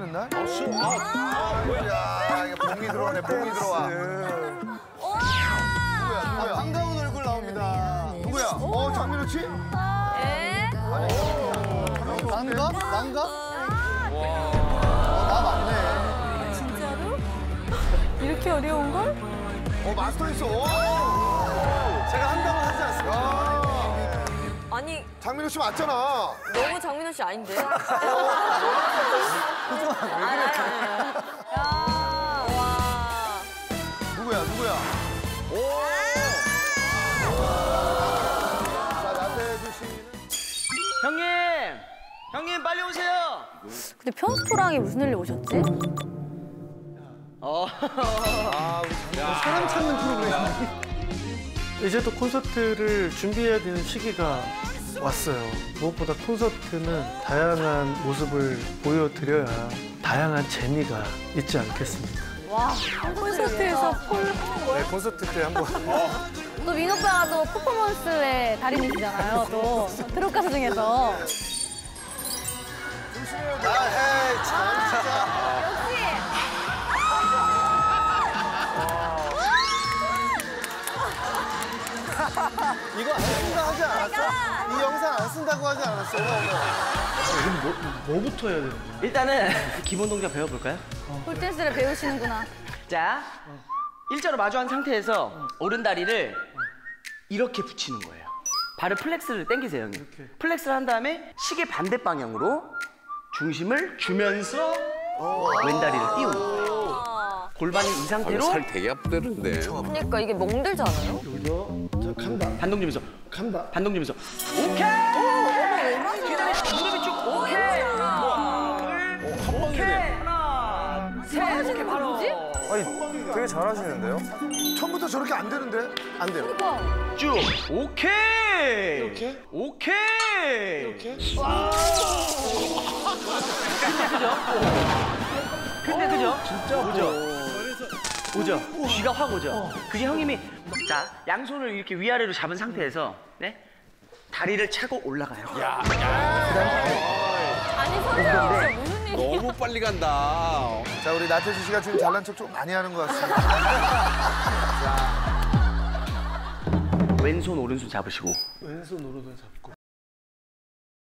쉬는 날? 야, 이게 봉이 들어오네, 봉이 들어와. 누구야? 반가운 얼굴 나옵니다. 누구야? 장민호 씨? 난가? 나 맞네. 진짜로? 이렇게 어려운 걸? 마스터 있어. 제가 한다고 하지 않습니까? 아니, 장민호 씨 맞잖아. 너무 장민호 씨 아닌데? 야, 와. 누구야? 자, 나태주 씨는. 형님 빨리 오세요. 근데 편스토랑에 무슨 일로 오셨지? 사람 찾는 프로그램. 이제 또 콘서트를 준비해야 되는 시기가 왔어요. 무엇보다 콘서트는 다양한 모습을 보여드려야 다양한 재미가 있지 않겠습니까? 와, 콘서트에서 폴 하는 거야? 네, 콘서트 때 한번. 또 민호 오빠가 또 퍼포먼스의 달인이시잖아요, 또. 트롯 가수 중에서. 에이, 참, 진짜. 역시! 이거 안 쓴다 하지 않았어? 이 영상 안 쓴다고 하지 않았어? 뭐부터 해야 되는 거야? 일단은 기본 동작 배워볼까요? 폴댄스를 배우시는구나. 자, 일자로 마주한 상태에서 오른다리를 이렇게 붙이는 거예요. 발을 플렉스를 당기세요, 형님. 플렉스를 한 다음에 시계 반대 방향으로 중심을 주면서 왼다리를 띄우는 거예요. 골반이 이 상태로 살 되게 아프대는데. 그러니까 이게 멍들지 않아요? 자, 간다. 반동 주면서 간다. 반동 주면서 오케이! 기다려, 무릎이 쭉 오케이! 오케이! 하나, 셋! 이렇게 바로 아니, 되게 잘하시는데요? 처음부터 저렇게 안 되는데? 안 돼요. 쭉 오케이! 이렇게? 오케이! 이렇게? 근데 그죠? 진짜 오죠? 쥐가 확 오죠? 그게 형님이 자 양손을 이렇게 위아래로 잡은 상태에서 네? 다리를 차고 올라가요. 아니, 선생님, 진짜 무슨 일이야? 너무 빨리 간다. 자, 우리 나태주 씨가 지금 잘난 척 좀 많이 하는 것 같습니다. 왼손 오른손 잡으시고 왼손 오른손 잡고.